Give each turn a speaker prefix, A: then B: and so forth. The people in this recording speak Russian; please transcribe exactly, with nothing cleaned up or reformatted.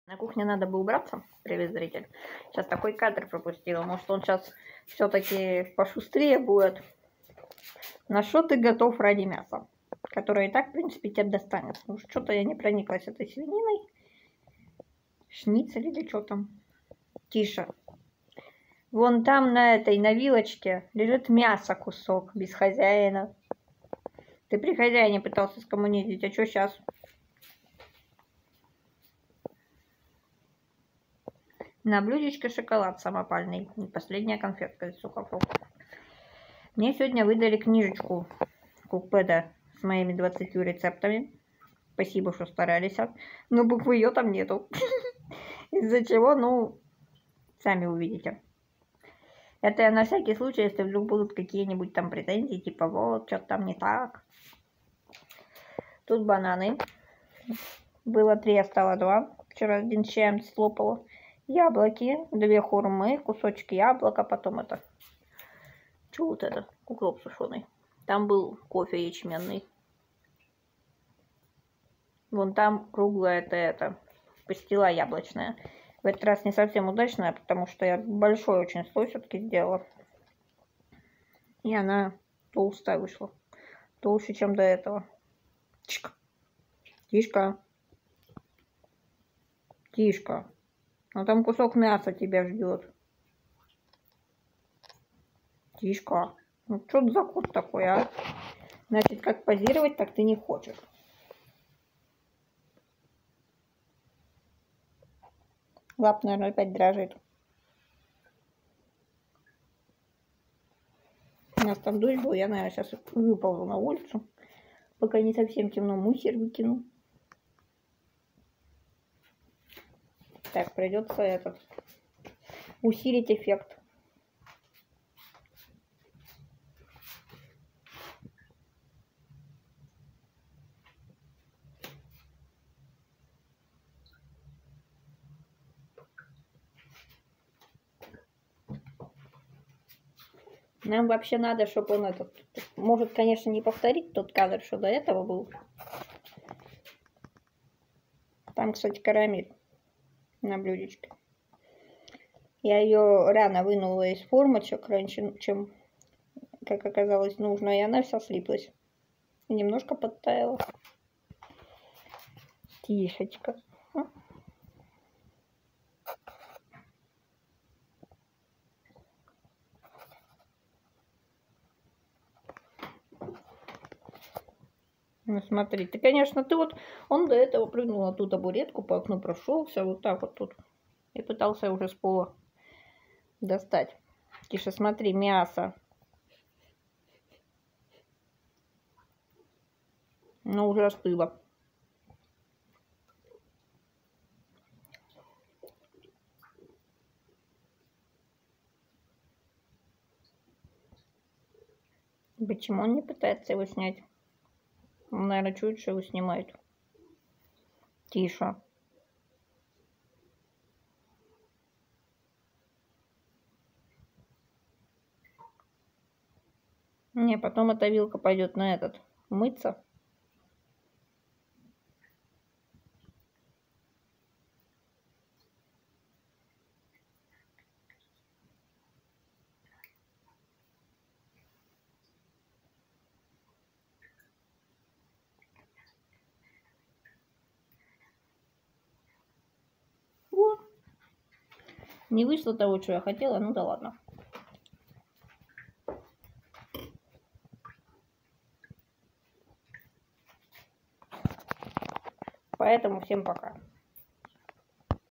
A: На кухне надо бы убраться, привет, зритель. Сейчас такой кадр пропустила. Может, он сейчас все-таки пошустрее будет. На что ты готов ради мяса? Которое и так, в принципе, тебе достанется. Ну, что-то я не прониклась этой свининой. Шницель или что там? Тише. Вон там на этой, на вилочке лежит мясо кусок, без хозяина. Ты при хозяине пытался скоммунизить, а что сейчас? На блюдечке шоколад самопальный. И последняя конфетка из сухофруктов. Мне сегодня выдали книжечку Кукпеда с моими двадцатью рецептами. Спасибо, что старались. Но буквы Ё там нету. Из-за чего, ну, сами увидите. Это я на всякий случай, если вдруг будут какие-нибудь там претензии, типа вот, что-то там не так. Тут бананы. Было три, а стало два. Вчера один с чаем слопала. Яблоки, две хурмы, кусочки яблока, потом это... Что вот это? Укроп сушеный. Там был кофе ячменный. Вон там круглая это, это пастила яблочная. В этот раз не совсем удачная, потому что я большой очень слой все-таки сделала. И она толстая вышла. Толще, чем до этого. Тишка. Тишка. Тишка. Ну там кусок мяса тебя ждет. Тишка. Ну что за кот такой, а? Значит, как позировать, так ты не хочешь. Лап, наверное, опять дрожит. У нас там дождь был, я, наверное, сейчас выползу на улицу. Пока не совсем темно, мусор выкину. Так, придется этот усилить эффект. Нам вообще надо, чтобы он этот... Может, конечно, не повторить тот кадр, что до этого был. Там, кстати, карамель на блюдечке. Я ее рано вынула из формочек, раньше, чем, как оказалось, нужно. И она вся слиплась. И немножко подтаяла. Тишечка. Ну смотри, ты, конечно, ты вот, он до этого прыгнул на ту табуретку, по окну прошелся, вот так вот тут. И пытался уже с пола достать. Тише, смотри, мясо. Ну, уже остыло. Почему он не пытается его снять? Он, наверное, чует, что его снимают. Тише. Не, потом эта вилка пойдет на этот. Мыться. О! Не вышло того, что я хотела, ну да ладно. Поэтому всем пока.